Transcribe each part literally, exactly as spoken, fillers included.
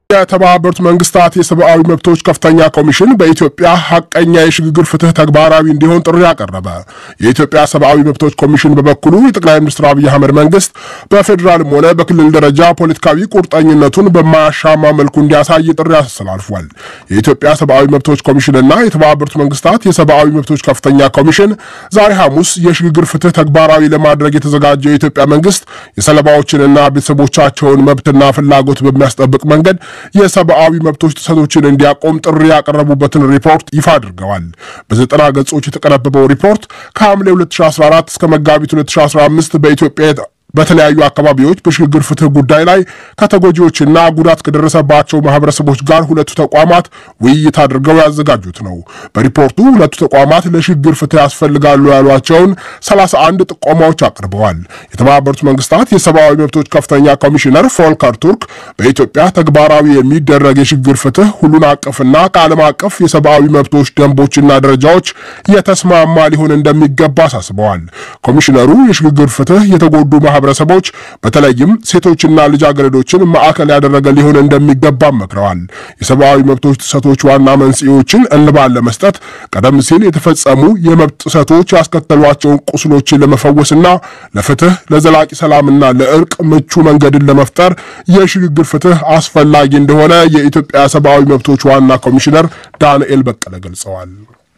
የተባበሩት መንግስታት የሰብአዊ መብቶች ከፍተኛ ኮሚሽን በኢትዮጵያ ሐቀኛ የሽግግር ፍትህ ተግባራዊ እንዲሆን ጥሪ ያቀረበ። የኢትዮጵያ ሰብአዊ መብቶች ኮሚሽን በበኩሉ የጠቅላይ ሚኒስትር አብይ አህመድ መንግስት በፌደራልም ሆነ በክልል ደረጃ ፖለቲካዊ ቁርጠኝነቱን በማያሻማ መልኩ እንዲያሳይ ጥሪ አስተላልፏል። የኢትዮጵያ ሰብአዊ መብቶች ኮሚሽንና የተባበሩት መንግስታት የሰብአዊ መብቶች ከፍተኛ ኮሚሽን ዛሬ ሐሙስ የሽግግር ፍትህ ተግባራዊ ለማድረግ የተዘጋጀው የኢትዮጵያ መንግስት የሰለባዎችንና ቤተሰቦቻቸውን መብትና ፍላጎት በሚያስጠብቅ መንገድ የሰብአዊ መብቶች ጥሰቶችን እንዲያቆም ጥሪ ያቀረቡበትን ሪፖርት ይፋ አድርገዋል። በዘጠና ገጾች የተቀነበበው ሪፖርት ከሐምሌ ሁለት ሺህ አስራ አራት እስከ መጋቢት ሁለት ሺህ አስራ አምስት በኢትዮጵያ በተለያዩ አካባቢዎች በሽግግር ፍትህ ጉዳይ ላይ ከተጎጂዎችና ጉዳት ከደረሰባቸው ማህበረሰቦች ጋር ሁለቱ ተቋማት ውይይት አድርገው ያዘጋጁት ነው። በሪፖርቱ ሁለቱ ተቋማት ለሽግግር ፍትህ ያስፈልጋሉ ያሏቸውን ሰላሳ አንድ ጥቆማዎች አቅርበዋል። የተባበሩት መንግስታት የሰብአዊ መብቶች ከፍተኛ ኮሚሽነር ፎልከር ቱርክ በኢትዮጵያ ተግባራዊ የሚደረግ የሽግግር ፍትህ ሁሉን አቀፍና ከዓለም አቀፍ የሰብአዊ መብቶች ደንቦችና ደረጃዎች የተስማማ ሊሆን እንደሚገባ አሳስበዋል። ኮሚሽነሩ የሽግግር ፍትህ የተጎዱ ማህበረሰቦች በተለይም ሴቶችና ልጃገረዶችን ማዕከል ያደረገ ሊሆን እንደሚገባ መክረዋል። የሰብአዊ መብቶች ጥሰቶች ዋና መንስኤዎችን እልባት ለመስጠት ቀደም ሲል የተፈጸሙ የመብት ጥሰቶች ያስከተሏቸውን ቁስሎችን ለመፈወስና ለፍትህ ለዘላቂ ሰላምና ለእርቅ ምቹ መንገድን ለመፍጠር የሽግግር ፍትህ አስፈላጊ እንደሆነ የኢትዮጵያ ሰብአዊ መብቶች ዋና ኮሚሽነር ዳንኤል በቀለ ገልጸዋል።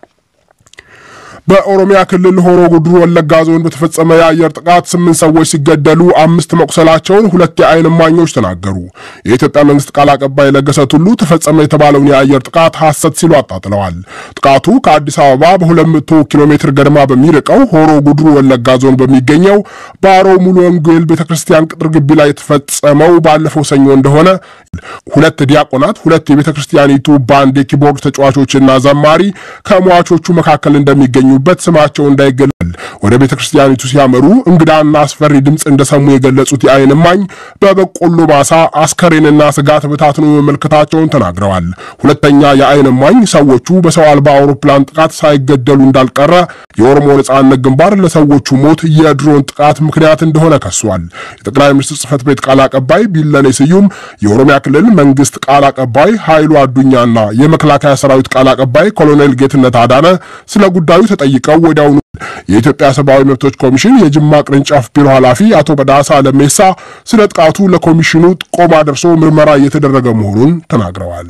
በኦሮሚያ ክልል ሆሮ ጉድሩ ወለጋ ዞን በተፈጸመ የአየር ጥቃት ስምንት ሰዎች ሲገደሉ አምስት መቁሰላቸውን ሁለት የዓይን እማኞች ተናገሩ። የኢትዮጵያ መንግስት ቃል አቀባይ ለገሰ ቱሉ ተፈጸመ የተባለውን የአየር ጥቃት ሐሰት ሲሉ አጣጥለዋል። ጥቃቱ ከአዲስ አበባ በሁለት መቶ ኪሎ ሜትር ገደማ በሚርቀው ሆሮ ጉድሩ ወለጋ ዞን በሚገኘው ባሮ ሙሉ ወንጌል ቤተክርስቲያን ቅጥር ግቢ ላይ የተፈጸመው ባለፈው ሰኞ እንደሆነ ሁለት ዲያቆናት፣ ሁለት የቤተክርስቲያኒቱ ባንድ የኪቦርድ ተጫዋቾችና ዘማሪ ከሟቾቹ መካከል እንደሚገኙ በት ስማቸው እንዳይገለል ወደ ቤተክርስቲያኒቱ ሲያመሩ እንግዳና አስፈሪ ድምጽ እንደሰሙ የገለጹት የዓይን እማኝ በበቆሎ ማሳ አስከሬንና ስጋት በታትኖ መመልከታቸውን ተናግረዋል። ሁለተኛ የዓይን እማኝ ሰዎቹ በሰው አልባ አውሮፕላን ጥቃት ሳይገደሉ እንዳልቀረ የኦሮሞ ነጻነት ግንባር ለሰዎቹ ሞት የድሮን ጥቃት ምክንያት እንደሆነ ከሷል። የጠቅላይ ሚኒስትር ጽሕፈት ቤት ቃል አቀባይ ቢለኔ ስዩም፣ የኦሮሚያ ክልል መንግስት ቃል አቀባይ ኃይሉ አዱኛና የመከላከያ ሰራዊት ቃል አቀባይ ኮሎኔል ጌትነት አዳነ ስለ ጉዳዩ ጠይቀው ወዲያውኑ የኢትዮጵያ ሰብአዊ መብቶች ኮሚሽን የጅማ ቅርንጫፍ ቢሮ ኃላፊ አቶ በዳሳ ለሜሳ ስለ ጥቃቱ ለኮሚሽኑ ጥቆማ ደርሶ ምርመራ እየተደረገ መሆኑን ተናግረዋል።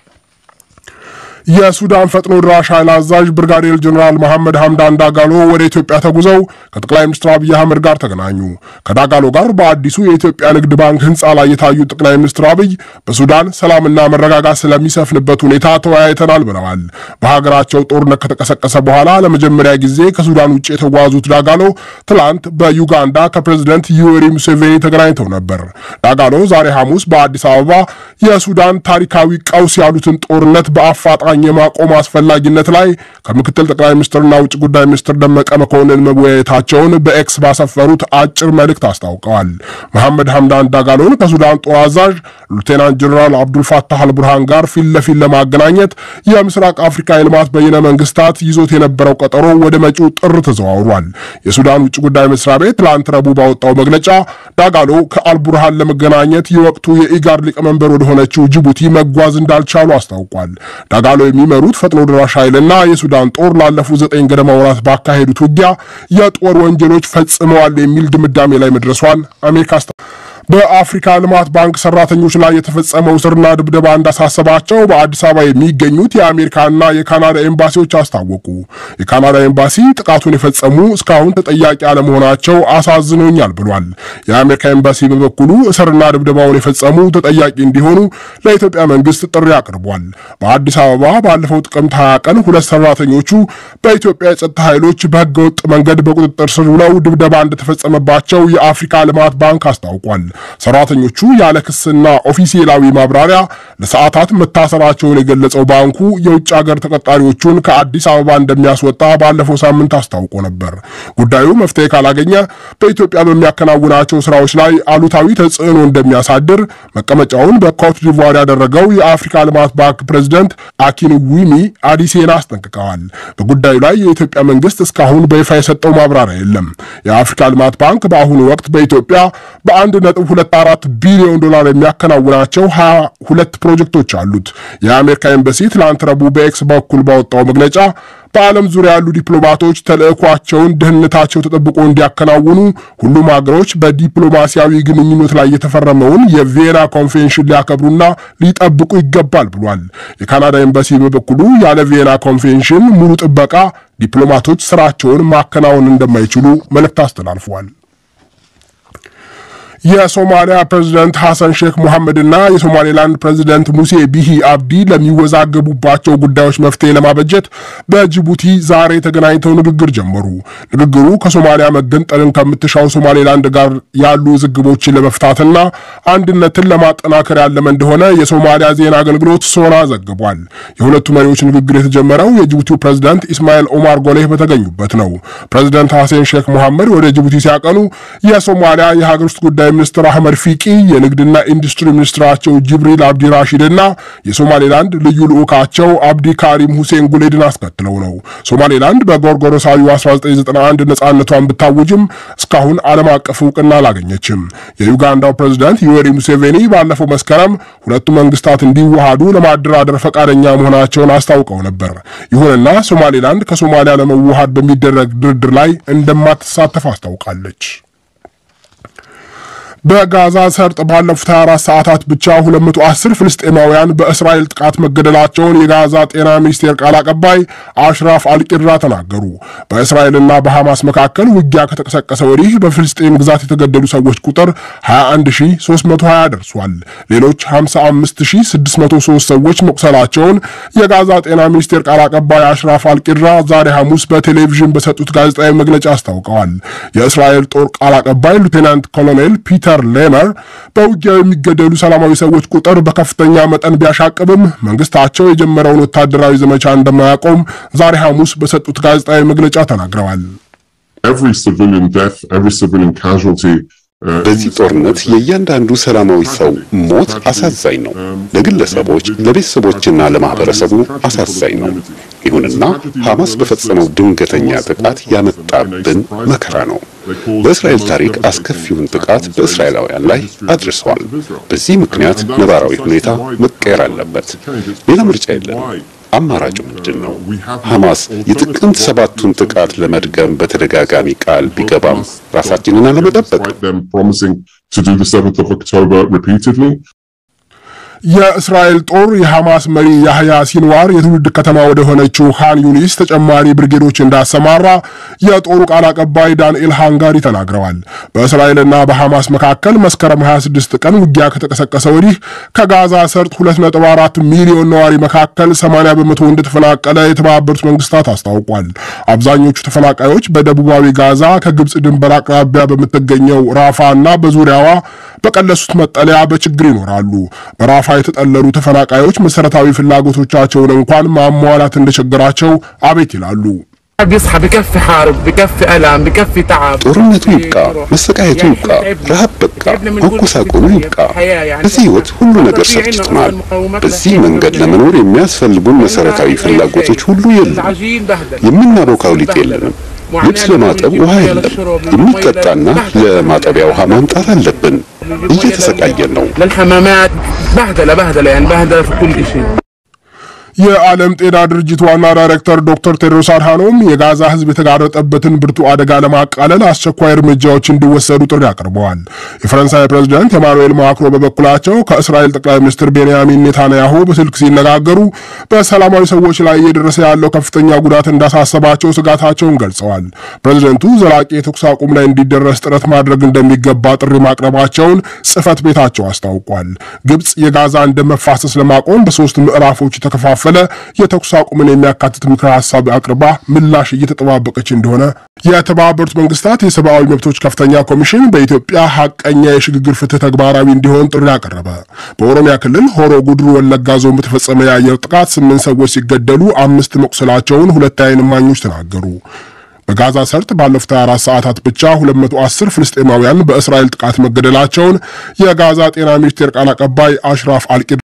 የሱዳን ፈጥኖ ድራሽ ኃይል አዛዥ ብርጋዴር ጀነራል መሐመድ ሐምዳን ዳጋሎ ወደ ኢትዮጵያ ተጉዘው ከጠቅላይ ሚኒስትር አብይ አህመድ ጋር ተገናኙ። ከዳጋሎ ጋር በአዲሱ የኢትዮጵያ ንግድ ባንክ ህንጻ ላይ የታዩት ጠቅላይ ሚኒስትር አብይ በሱዳን ሰላምና መረጋጋት ስለሚሰፍንበት ሁኔታ ተወያይተናል ብለዋል። በሀገራቸው ጦርነት ከተቀሰቀሰ በኋላ ለመጀመሪያ ጊዜ ከሱዳን ውጭ የተጓዙት ዳጋሎ ትላንት በዩጋንዳ ከፕሬዝዳንት ዩዌሪ ሙሴቬኒ ተገናኝተው ነበር። ዳጋሎ ዛሬ ሐሙስ በአዲስ አበባ የሱዳን ታሪካዊ ቀውስ ያሉትን ጦርነት በአፋጣኝ የማቆም አስፈላጊነት ላይ ከምክትል ጠቅላይ ሚኒስትርና ውጭ ጉዳይ ሚኒስትር ደመቀ መኮንን መወያየታቸውን በኤክስ ባሰፈሩት አጭር መልእክት አስታውቀዋል። መሐመድ ሐምዳን ዳጋሎን ከሱዳን ጦር አዛዥ ሉቴናንት ጀነራል አብዱል ፋታህ አልቡርሃን ጋር ፊት ለፊት ለማገናኘት የምስራቅ አፍሪካ የልማት በይነ መንግስታት ይዞት የነበረው ቀጠሮ ወደ መጪው ጥር ተዘዋውሯል። የሱዳን ውጭ ጉዳይ መስሪያ ቤት ትላንት ረቡዕ ባወጣው መግለጫ ዳጋሎ ከአልቡርሃን ለመገናኘት የወቅቱ የኢጋድ ሊቀመንበር ወደ ሆነችው ጅቡቲ መጓዝ እንዳልቻሉ አስታውቋል። ዳጋሎ የሚመሩት ፈጥኖ ድራሽ ኃይልና የሱዳን ጦር ላለፉት ዘጠኝ ገደማ ወራት ባካሄዱት ውጊያ የጦር ወንጀሎች ፈጽመዋል የሚል ድምዳሜ ላይ መድረሷን አሜሪካ በአፍሪካ ልማት ባንክ ሰራተኞች ላይ የተፈጸመው እስርና ድብደባ እንዳሳሰባቸው በአዲስ አበባ የሚገኙት የአሜሪካና የካናዳ ኤምባሲዎች አስታወቁ። የካናዳ ኤምባሲ ጥቃቱን የፈጸሙ እስካሁን ተጠያቂ አለመሆናቸው አሳዝኖኛል ብሏል። የአሜሪካ ኤምባሲ በበኩሉ እስርና ድብደባውን የፈጸሙ ተጠያቂ እንዲሆኑ ለኢትዮጵያ መንግስት ጥሪ አቅርቧል። በአዲስ አበባ ባለፈው ጥቅምት ሃያ ቀን ሁለት ሰራተኞቹ በኢትዮጵያ የጸጥታ ኃይሎች በህገወጥ መንገድ በቁጥጥር ስር ውለው ድብደባ እንደተፈጸመባቸው የአፍሪካ ልማት ባንክ አስታውቋል። ሰራተኞቹ ያለ ክስና ኦፊሴላዊ ማብራሪያ ለሰዓታት መታሰራቸውን የገለጸው ባንኩ የውጭ ሀገር ተቀጣሪዎቹን ከአዲስ አበባ እንደሚያስወጣ ባለፈው ሳምንት አስታውቆ ነበር። ጉዳዩ መፍትሄ ካላገኘ በኢትዮጵያ በሚያከናውናቸው ስራዎች ላይ አሉታዊ ተጽዕኖ እንደሚያሳድር መቀመጫውን በኮት ዲቮር ያደረገው የአፍሪካ ልማት ባንክ ፕሬዝዳንት አኪንዊሚ አዲሴና አስጠንቅቀዋል። በጉዳዩ ላይ የኢትዮጵያ መንግስት እስካሁን በይፋ የሰጠው ማብራሪያ የለም። የአፍሪካ ልማት ባንክ በአሁኑ ወቅት በኢትዮጵያ በአንድ ነጥብ ነጥብ ሁለት አራት ቢሊዮን ዶላር የሚያከናውናቸው ሃያ ሁለት ፕሮጀክቶች አሉት። የአሜሪካ ኤምባሲ ትላንት ረቡዕ በኤክስ በኩል ባወጣው መግለጫ በዓለም ዙሪያ ያሉ ዲፕሎማቶች ተልእኳቸውን ደህንነታቸው ተጠብቆ እንዲያከናውኑ ሁሉም ሀገሮች በዲፕሎማሲያዊ ግንኙነት ላይ የተፈረመውን የቪየና ኮንቬንሽን ሊያከብሩና ሊጠብቁ ይገባል ብሏል። የካናዳ ኤምባሲ በበኩሉ ያለ ቪየና ኮንቬንሽን ሙሉ ጥበቃ ዲፕሎማቶች ስራቸውን ማከናወን እንደማይችሉ መልእክት አስተላልፏል። የሶማሊያ ፕሬዝዳንት ሐሰን ሼክ መሐመድና የሶማሌላንድ ፕሬዝዳንት ሙሴ ቢሂ አብዲ ለሚወዛገቡባቸው ጉዳዮች መፍትሄ ለማበጀት በጅቡቲ ዛሬ ተገናኝተው ንግግር ጀመሩ። ንግግሩ ከሶማሊያ መገንጠልን ከምትሻው ሶማሌላንድ ጋር ያሉ ዝግቦችን ለመፍታትና አንድነትን ለማጠናከር ያለመ እንደሆነ የሶማሊያ ዜና አገልግሎት ሶና ዘግቧል። የሁለቱ መሪዎች ንግግር የተጀመረው የጅቡቲው ፕሬዝዳንት ኢስማኤል ኦማር ጎሌህ በተገኙበት ነው። ፕሬዝዳንት ሐሰን ሼክ መሐመድ ወደ ጅቡቲ ሲያቀኑ የሶማሊያ የሀገር ውስጥ ጉዳይ ሚኒስትር አህመድ ፊቂ የንግድና ኢንዱስትሪ ሚኒስትራቸው ጅብሪል አብዲ ራሺድና የሶማሌላንድ ልዩ ልኡካቸው አብዲ ካሪም ሁሴን ጉሌድን አስከትለው ነው። ሶማሌላንድ በጎርጎሮሳዊው አስራ ዘጠኝ ዘጠና አንድ ነጻነቷን ብታውጅም እስካሁን ዓለም አቀፍ ዕውቅና አላገኘችም። የዩጋንዳው ፕሬዝዳንት ዩዌሪ ሙሴቬኒ ባለፈው መስከረም ሁለቱ መንግስታት እንዲዋሃዱ ለማደራደር ፈቃደኛ መሆናቸውን አስታውቀው ነበር። ይሁንና ሶማሌላንድ ከሶማሊያ ለመዋሃድ በሚደረግ ድርድር ላይ እንደማትሳተፍ አስታውቃለች። በጋዛ ሰርጥ ባለፉት ሃያ አራት ሰዓታት ብቻ ሁለት መቶ አስር ፍልስጤማውያን በእስራኤል ጥቃት መገደላቸውን የጋዛ ጤና ሚኒስቴር ቃል አቀባይ አሽራፍ አልቂድራ ተናገሩ። በእስራኤልና በሐማስ መካከል ውጊያ ከተቀሰቀሰ ወዲህ በፍልስጤም ግዛት የተገደሉ ሰዎች ቁጥር ሃያ አንድ ሺህ ሶስት መቶ ሀያ ደርሷል። ሌሎች ሃምሳ አምስት ሺህ ስድስት መቶ ሶስት ሰዎች መቁሰላቸውን የጋዛ ጤና ሚኒስቴር ቃል አቀባይ አሽራፍ አልቂድራ ዛሬ ሐሙስ በቴሌቪዥን በሰጡት ጋዜጣዊ መግለጫ አስታውቀዋል። የእስራኤል ጦር ቃል አቀባይ ሉቴናንት ኮሎኔል ፒተር ሌመር በውጊያው የሚገደሉ ሰላማዊ ሰዎች ቁጥር በከፍተኛ መጠን ቢያሻቅብም መንግስታቸው የጀመረውን ወታደራዊ ዘመቻ እንደማያቆም ዛሬ ሐሙስ በሰጡት ጋዜጣዊ መግለጫ ተናግረዋል። every civilian death, every civilian casualty በዚህ ጦርነት የእያንዳንዱ ሰላማዊ ሰው ሞት አሳዛኝ ነው። ለግለሰቦች፣ ለቤተሰቦችና ለማህበረሰቡ አሳዛኝ ነው። ይሁንና ሐማስ በፈጸመው ድንገተኛ ጥቃት ያመጣብን መከራ ነው። በእስራኤል ታሪክ አስከፊውን ጥቃት በእስራኤላውያን ላይ አድርሰዋል። በዚህ ምክንያት ነባራዊ ሁኔታ መቀየር አለበት። ሌላ ምርጫ የለንም። አማራጩ ምንድን ነው? ሐማስ የጥቅምት ሰባቱን ጥቃት ለመድገም በተደጋጋሚ ቃል ቢገባም ራሳችንን አለመጠበቅ የእስራኤል ጦር የሐማስ መሪ ያህያ ሲንዋር የትውልድ ከተማ ወደ ሆነችው ሃን ዩኒስ ተጨማሪ ብርጌዶች እንዳሰማራ የጦሩ ቃል አቀባይ ዳንኤል ሃንጋሪ ተናግረዋል። በእስራኤልና በሐማስ መካከል መስከረም ሃያ ስድስት ቀን ውጊያ ከተቀሰቀሰ ወዲህ ከጋዛ ሰርጥ ሁለት ነጥብ አራት ሚሊዮን ነዋሪ መካከል ሰማንያ በመቶ እንደተፈናቀለ የተባበሩት መንግስታት አስታውቋል። አብዛኞቹ ተፈናቃዮች በደቡባዊ ጋዛ ከግብጽ ድንበር አቅራቢያ በምትገኘው ራፋና በዙሪያዋ በቀለሱት መጠለያ በችግር ይኖራሉ። በራፋ የተጠለሉ ተፈናቃዮች መሰረታዊ ፍላጎቶቻቸውን እንኳን ማሟላት እንደቸገራቸው አቤት ይላሉ። ጦርነቱ ይብቃ፣ መሰቃየቱ ይብቃ፣ ረሃብ በቃ፣ መጎሳቆሉ ይብቃ። በዚህ ህይወት ሁሉ ነገር ሰልችቶናል። በዚህ መንገድ ለመኖር የሚያስፈልጉን መሰረታዊ ፍላጎቶች ሁሉ የሉም። የምናቦካው ሊጥ የለንም። ልብስ ለማጠብ ውሃ የለም። የሚጠጣና ለማጠቢያ ውሃ ማምጣት አለብን። እየተሰቃየን ነው። የዓለም ጤና ድርጅት ዋና ዳይሬክተር ዶክተር ቴድሮስ አድሃኖም የጋዛ ህዝብ የተጋረጠበትን ብርቱ አደጋ ለማቃለል አስቸኳይ እርምጃዎች እንዲወሰዱ ጥሪ አቅርበዋል። የፈረንሳይ ፕሬዝዳንት ኤማኑኤል ማክሮ በበኩላቸው ከእስራኤል ጠቅላይ ሚኒስትር ቤንያሚን ኔታንያሁ በስልክ ሲነጋገሩ በሰላማዊ ሰዎች ላይ እየደረሰ ያለው ከፍተኛ ጉዳት እንዳሳሰባቸው ስጋታቸውን ገልጸዋል። ፕሬዝዳንቱ ዘላቂ የተኩስ አቁም ላይ እንዲደረስ ጥረት ማድረግ እንደሚገባ ጥሪ ማቅረባቸውን ጽህፈት ቤታቸው አስታውቋል። ግብጽ የጋዛን ደም መፋሰስ ለማቆም በሶስት ምዕራፎች ተከፋፈለ የተኩስ አቁምን የሚያካትት ምክረ ሐሳብ አቅርባ ምላሽ እየተጠባበቀች እንደሆነ የተባበሩት መንግስታት የሰብአዊ መብቶች ከፍተኛ ኮሚሽን በኢትዮጵያ ሐቀኛ የሽግግር ፍትህ ተግባራዊ እንዲሆን ጥሪ አቀረበ። በኦሮሚያ ክልል ሆሮ ጉድሩ ወለጋ ዞን በተፈጸመ የአየር ጥቃት ስምንት ሰዎች ሲገደሉ አምስት መቁሰላቸውን ሁለት የዓይን እማኞች ተናገሩ። በጋዛ ሰርጥ ባለፉት ሃያ አራት ሰዓታት ብቻ ሁለት መቶ አስር ፍልስጤማውያን በእስራኤል ጥቃት መገደላቸውን የጋዛ ጤና ሚኒስቴር ቃል አቀባይ አሽራፍ አልቂድራ